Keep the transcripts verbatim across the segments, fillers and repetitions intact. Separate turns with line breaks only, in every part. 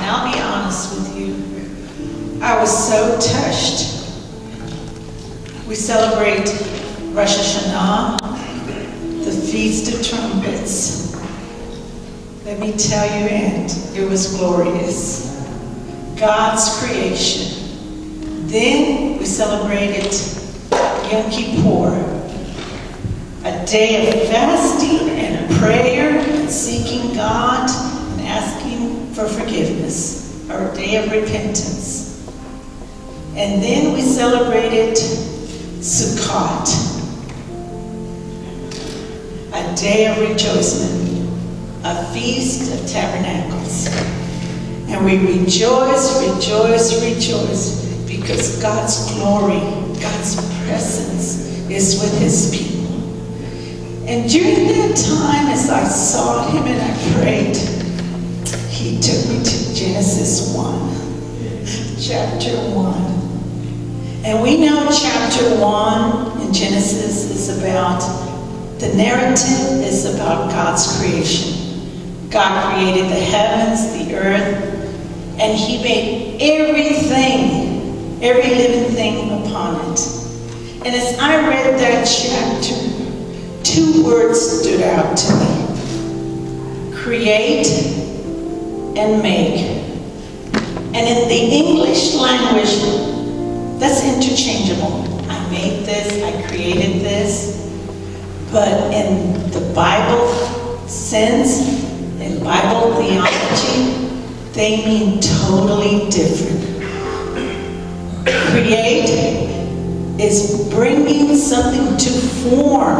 And I'll be honest with you, I was so touched. We celebrate Rosh Hashanah, the Feast of Trumpets. Let me tell you, and it was glorious. God's creation. Then we celebrated Yom Kippur, a day of fasting and prayer and seeking God and asking for forgiveness, our day of repentance. And then we celebrated Sukkot, a day of rejoicing, a feast of tabernacles. And we rejoice, rejoice, rejoice, because God's glory, God's presence is with his people. And during that time, as I sought him and I prayed, he took me to Genesis one, chapter one. And we know chapter one in Genesis is about, the narrative is about God's creation. God created the heavens, the earth, and he made everything, every living thing upon it. And as I read that chapter, two words stood out to me: create and make. And in the English language, that's interchangeable. I made this, I created this. But in the Bible sense, in Bible theology, they mean totally different. Create is bringing something to form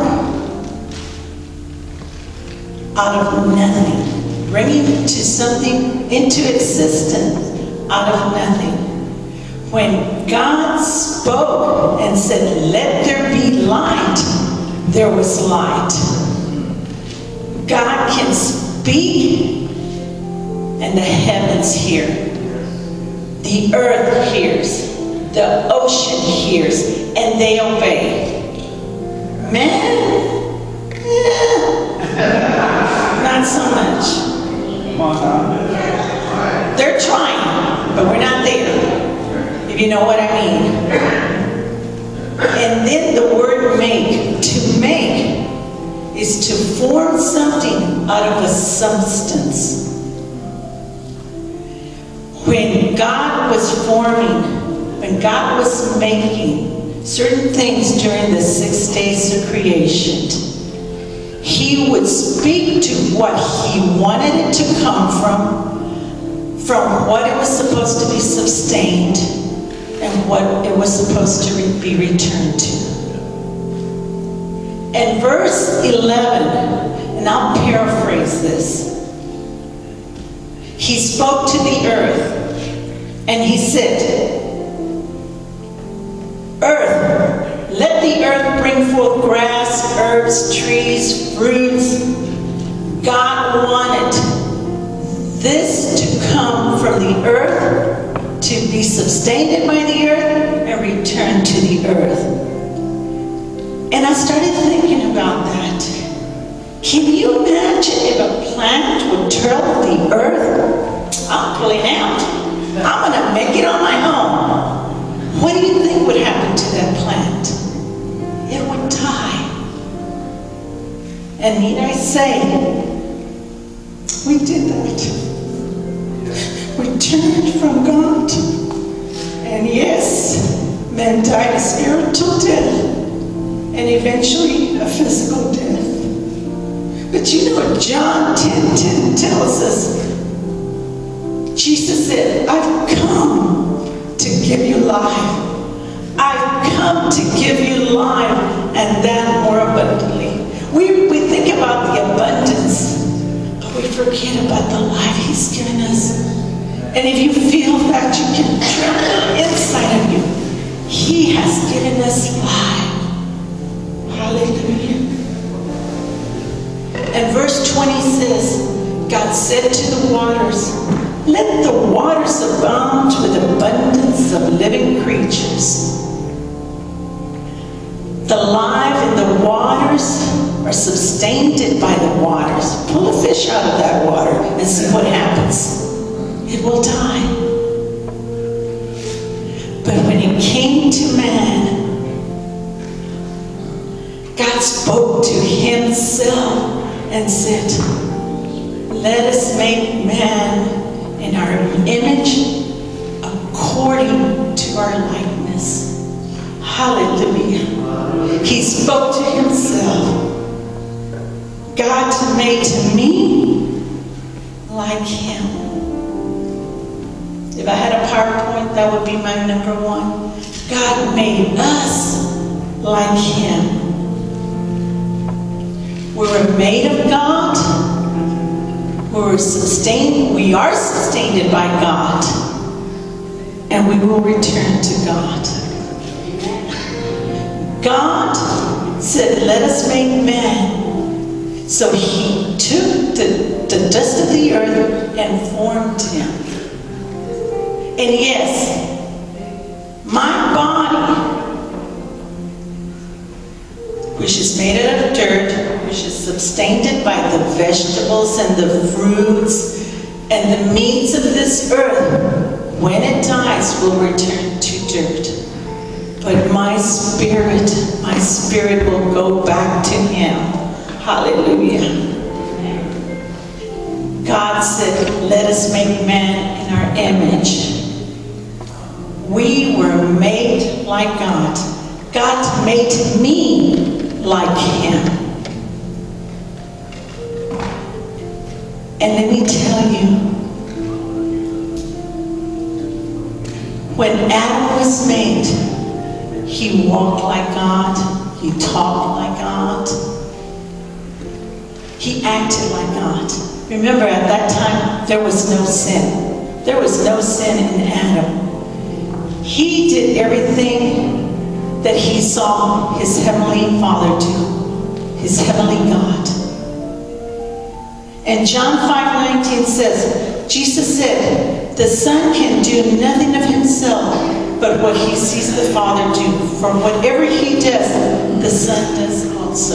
out of nothing. Bringing to something into existence out of nothing. When God spoke and said, "Let there be light," there was light. God can speak and the heavens hear. The earth hears. The ocean hears. And they obey. Man, eh, not so much. They're trying, but we're not there, if you know what I mean. And then the word make, to make, is to form something out of a substance. When God was forming, when God was making certain things during the six days of creation, he would speak to what he wanted it to come from, from what it was supposed to be sustained, and what it was supposed to re be returned to. And verse eleven, and I'll paraphrase this. He spoke to the earth, and he said, "Earth, let the earth bring forth grass, herbs, trees, fruits." God wanted this to come from the earth, to be sustained by the earth, and return to the earth. And I started thinking about that. Can you imagine if a plant would turtle the earth? I'm pulling out. I'm going to make it on my own. What do you think would happen to that plant? It would die. And need I say, we did that. We turned from God. And yes, men died a spiritual death, and eventually a physical death. But you know what John ten ten tells us? Jesus said, "I've come to give you life. I've come to give you life, and that more abundantly." We, we think about the abundance, but we forget about the life he's given us. And if you feel that, you can tremble inside of you. He has given us life. Hallelujah. And verse twenty says, God said to the waters, "Let the waters abound with abundance of living creatures." The life in the waters are sustained by the waters. Pull a fish out of that water and see what happens. It will die. it came to man, God spoke to himself and said, let us make man in our image according to our likeness. Hallelujah. He spoke to himself. God made to me like him. If I had a PowerPoint, that would be my number one. God made us like him. We were made of God. We were sustained. We are sustained by God. And we will return to God. God said, let us make man. So he took the, the dust of the earth and formed him. And yes, my body, which is made out of dirt, which is sustained by the vegetables and the fruits and the meats of this earth, when it dies, will return to dirt. But my spirit, my spirit will go back to him. Hallelujah. God said, let us make man in our image. We were made like God. God made me like him. And let me tell you, when Adam was made, he walked like God, he talked like God, he acted like God. Remember, at that time, there was no sin. There was no sin in Adam. He did everything that he saw his heavenly Father do, his heavenly God. And John five nineteen says, Jesus said, the Son can do nothing of himself but what he sees the Father do. For whatever he does, the Son does also.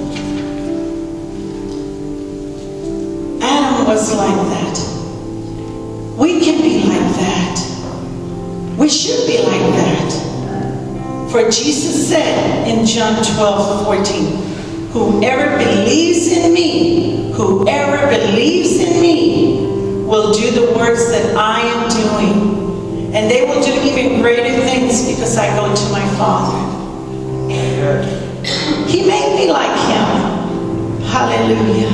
Adam was like that. We can be like that. We should be like that. For Jesus said in John twelve fourteen, whoever believes in me, whoever believes in me will do the works that I am doing. And they will do even greater things because I go to my Father. He made me like him. Hallelujah.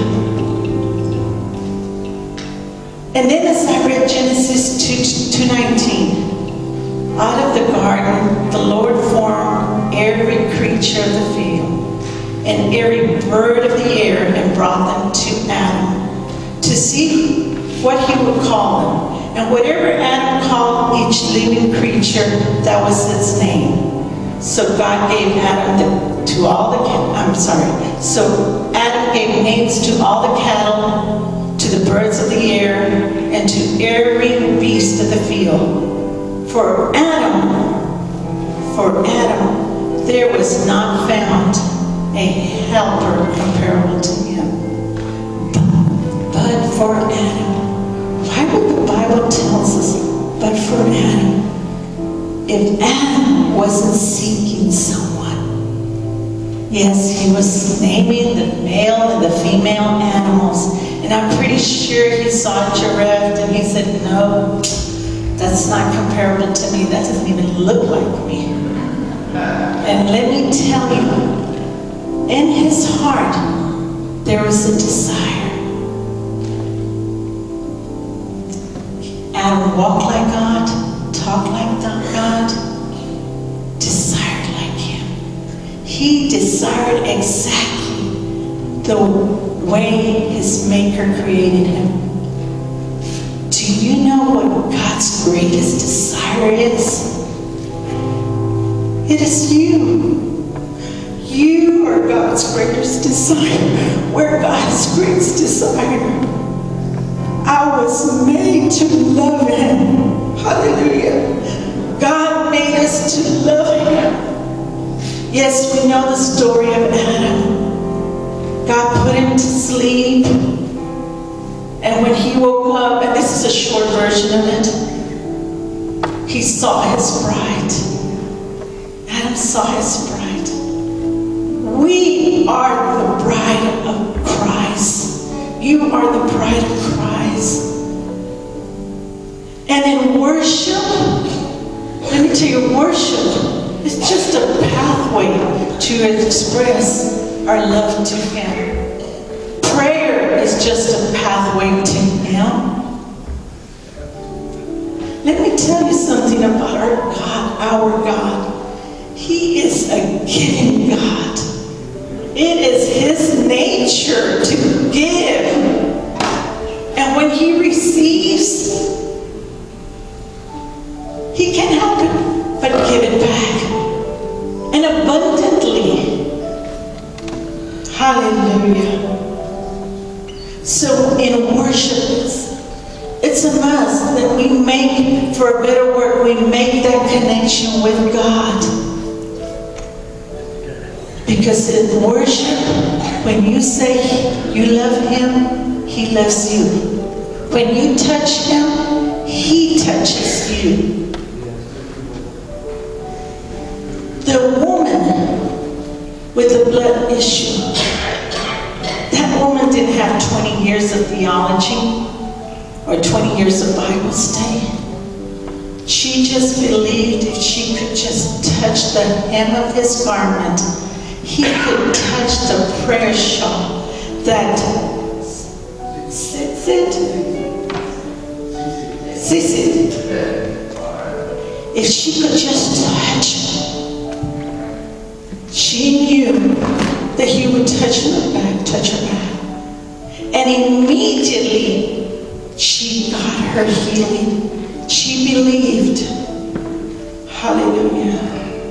And then as I read Genesis two nineteen, out of the garden the Lord formed every creature of the field and every bird of the air and brought them to Adam to see what he would call them. And whatever Adam called each living creature, that was its name. So God gave Adam the, to all the, I'm sorry, so Adam gave names to all the cattle, to the birds of the air, and to every beast of the field. For Adam, for Adam, there was not found a helper comparable to him. But for Adam, why would the Bible tell us, but for Adam? If Adam wasn't seeking someone, yes, he was naming the male and the female animals. And I'm pretty sure he saw a giraffe and he said, no, that's not comparable to me. That doesn't even look like me. And let me tell you, in his heart, there was a desire. Adam walked like God, talked like God, desired like him. He desired exactly the way his Maker created him. Do you know what God's greatest desire is? It is you. You are God's greatest desire. We're God's greatest desire. I was made to love him. Hallelujah. God made us to love him. Yes, we know the story of Adam. God put him to sleep. And when he woke up, and this is a short version of it, he saw his bride. Lamb saw his bride. We are the bride of Christ. You are the bride of Christ. And in worship, let me tell you, worship is just a pathway to express our love to Him. Prayer is just a pathway to Him. Let me tell you something about our God, our God. He is a giving God. It is His nature to give. And when He receives, He can't help it but give it back. And abundantly. Hallelujah. So in worship, it's a must that we make, for a better word, we make that connection with God. Because in worship, when you say you love Him, He loves you. When you touch Him, He touches you. The woman with the blood issue, that woman didn't have twenty years of theology or twenty years of Bible study. She just believed if she could just touch the hem of His garment, He could touch the prayer shawl that sit, sit, sit, sit. If she could just touch it, she knew that He would touch her back, touch her back. And immediately she got her healing. She believed. Hallelujah.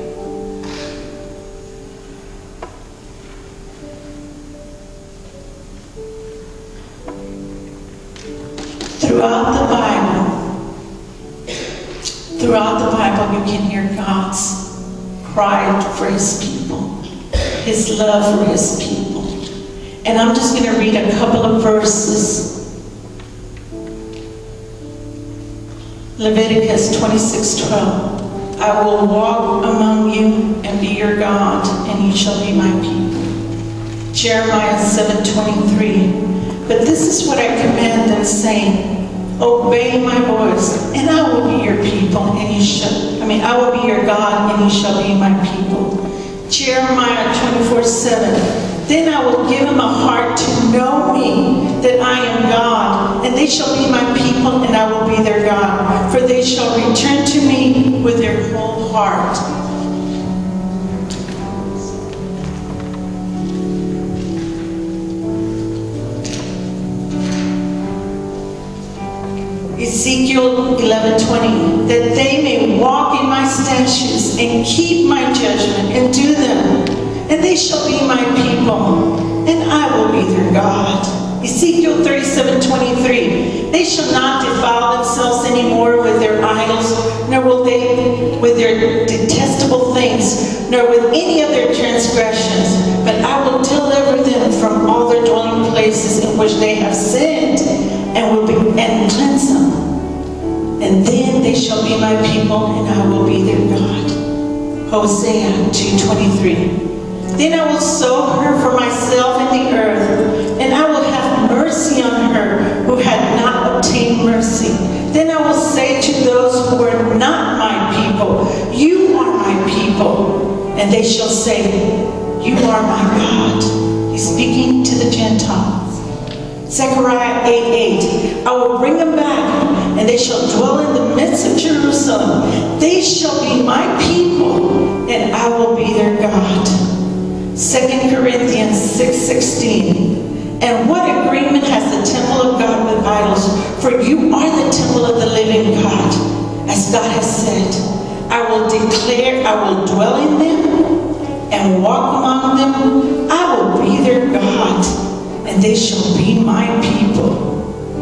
Throughout the Bible, throughout the Bible, you can hear God's cry for His people, His love for His people. And I'm just going to read a couple of verses. Leviticus twenty-six twelve. I will walk among you and be your God, and you shall be my people. Jeremiah seven twenty-three. But this is what I command them, saying, obey my voice, and I will be your people, and you shall, I mean, I will be your God, and you shall be my people. Jeremiah twenty-four seven. Then I will give them a heart to know me, that I am God, and they shall be my people, and I will be their God. For they shall return to me with their whole heart. Ezekiel eleven twenty, that they may walk in my statutes and keep my judgment and do them, and they shall be my people, and I will be their God. Ezekiel thirty-seven twenty-three, they shall not defile themselves anymore with their idols, nor will they with their detestable things, nor with any of their transgressions, but I will deliver them from all their dwelling places in which they have sinned, and will be and cleanse them. And then they shall be my people, and I will be their God. Hosea two twenty-three. Then I will sow her for myself in the earth, and I will have mercy on her who had not obtained mercy. Then I will say to those who are not my people, you are my people. And they shall say, you are my God. He's speaking to the Gentiles. Zechariah eight eight. I will bring them back, and they shall dwell in the midst of Jerusalem. They shall be my people, and I will be their God. Second Corinthians six sixteen. And what agreement has the temple of God with idols? For you are the temple of the living God. As God has said, I will declare, I will dwell in them and walk among them. I will be their God, and they shall be my people.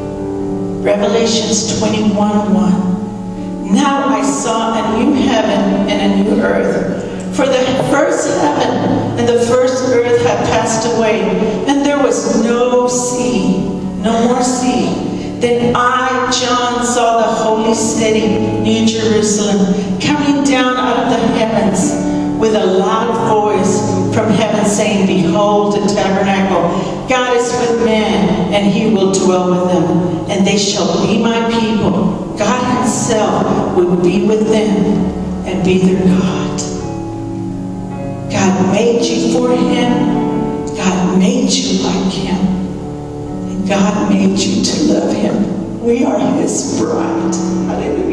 Revelations twenty-one one. Now I saw a new heaven and a new earth. For the first heaven and the first earth had passed away, and there was no sea, no more sea. Then I, John, saw the holy city, New Jerusalem, coming down out of the heavens, with a loud voice from heaven saying, behold, the tabernacle. God is with men, and he will dwell with them, and they shall be my people. God himself will be with them and be their God. God made you for him. God made you like him. And God made you to love him. We are his bride. Hallelujah.